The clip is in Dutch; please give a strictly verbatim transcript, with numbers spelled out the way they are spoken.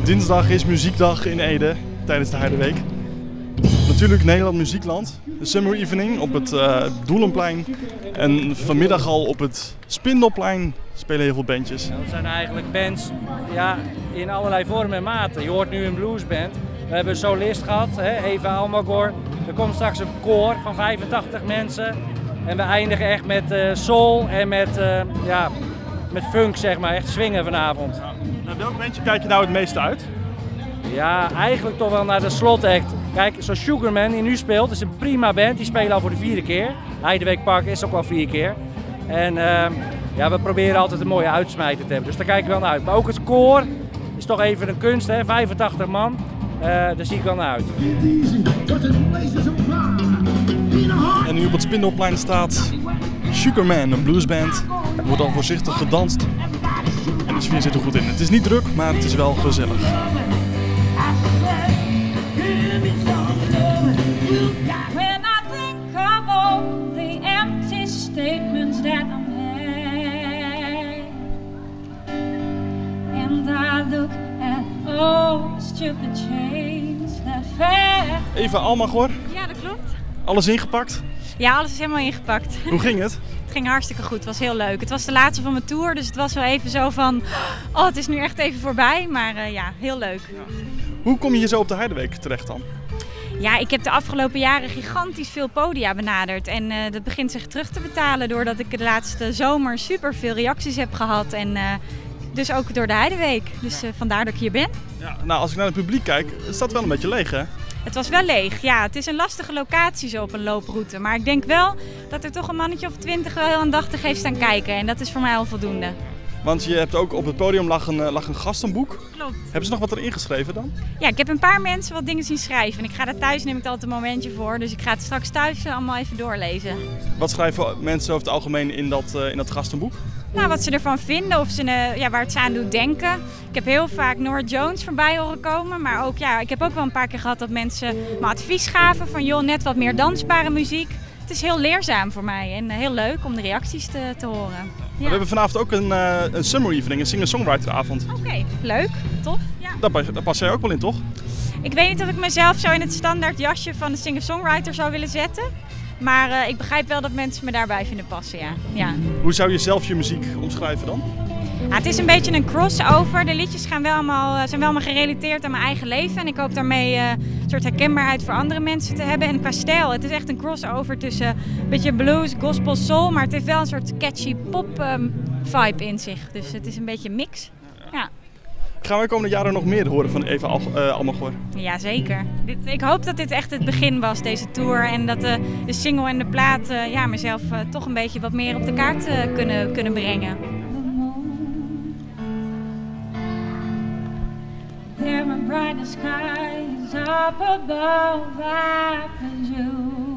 Dinsdag is muziekdag in Ede tijdens de Heideweek. Natuurlijk Nederland Muziekland. De Summer Evening op het uh, Doelenplein. En vanmiddag al op het Spindelplein spelen heel veel bandjes. Dat zijn eigenlijk bands ja, in allerlei vormen en maten. Je hoort nu een bluesband. We hebben een solist gehad, hè, Eva Almagor. Er komt straks een koor van vijfentachtig mensen. En we eindigen echt met uh, soul en met, uh, ja, met funk, zeg maar. Echt swingen vanavond. Ja. Naar welk bandje kijk je nou het meeste uit? Ja, eigenlijk toch wel naar de slotact. Kijk, zoals Sugarman die nu speelt, is een prima band. Die spelen al voor de vierde keer. Heideweek Park is ook al vier keer. En uh, ja, we proberen altijd een mooie uitsmijter te hebben. Dus daar kijken we wel naar uit. Maar ook het koor is toch even een kunst, hè? vijfentachtig man. Uh, daar zie ik wel naar uit. En nu op het Spindelplein staat Sugarman, een bluesband. Er wordt al voorzichtig gedanst. En de sfeer zit er goed in. Het is niet druk, maar het is wel gezellig. When I think of all the empty statements that I made, and I look at all the stupid chains that fell. Eva Almagor, Ja, dat klopt. alles ingepakt. Ja, alles is helemaal ingepakt. Hoe ging het? Het ging hartstikke goed, het was heel leuk. Het was de laatste van mijn tour, dus het was wel even zo van, oh, het is nu echt even voorbij. Maar uh, ja, heel leuk. Hoe kom je hier zo op de Heideweek terecht dan? Ja, ik heb de afgelopen jaren gigantisch veel podia benaderd. En uh, dat begint zich terug te betalen doordat ik de laatste zomer super veel reacties heb gehad. En uh, dus ook door de Heideweek. Dus uh, vandaar dat ik hier ben. Ja, nou, als ik naar het publiek kijk, staat het wel een beetje leeg, hè? Het was wel leeg, ja. Het is een lastige locatie zo op een looproute. Maar ik denk wel dat er toch een mannetje of twintig wel heel aandachtig heeft staan kijken. En dat is voor mij al voldoende. Want je hebt ook op het podium lag een, lag een gastenboek. Klopt. Hebben ze nog wat erin geschreven dan? Ja, ik heb een paar mensen wat dingen zien schrijven. En ik ga daar thuis, neem ik altijd een momentje voor. Dus ik ga het straks thuis allemaal even doorlezen. Wat schrijven mensen over het algemeen in dat, uh, in dat gastenboek? Nou, wat ze ervan vinden of ze, uh, ja, waar het ze aan doet denken. Ik heb heel vaak Norah Jones voorbij horen komen. Maar ook, ja, ik heb ook wel een paar keer gehad dat mensen me advies gaven van joh, net wat meer dansbare muziek. Het is heel leerzaam voor mij en uh, heel leuk om de reacties te, te horen. Ja. We hebben vanavond ook een, uh, een summer evening, een singer-songwriter-avond. Oké, okay, leuk, tof. Ja. Daar, pas, daar pas jij ook wel in, toch? Ik weet niet of ik mezelf zo in het standaard jasje van de singer-songwriter zou willen zetten. Maar uh, ik begrijp wel dat mensen me daarbij vinden passen, ja. ja. Hoe zou je zelf je muziek omschrijven dan? Ja, het is een beetje een crossover. De liedjes gaan wel allemaal, zijn wel allemaal gerelateerd aan mijn eigen leven. En ik hoop daarmee uh, een soort herkenbaarheid voor andere mensen te hebben. En qua stijl, het is echt een crossover tussen een beetje blues, gospel, soul. Maar het heeft wel een soort catchy pop um, vibe in zich. Dus het is een beetje een mix. Ja. Gaan we de komende jaren nog meer horen van Eva Al uh, Almagor? Jazeker. Dit, ik hoop dat dit echt het begin was, deze tour. En dat de, de single en de plaat uh, ja, mezelf uh, toch een beetje wat meer op de kaart uh, kunnen, kunnen brengen. There are brighter skies up above, I presume.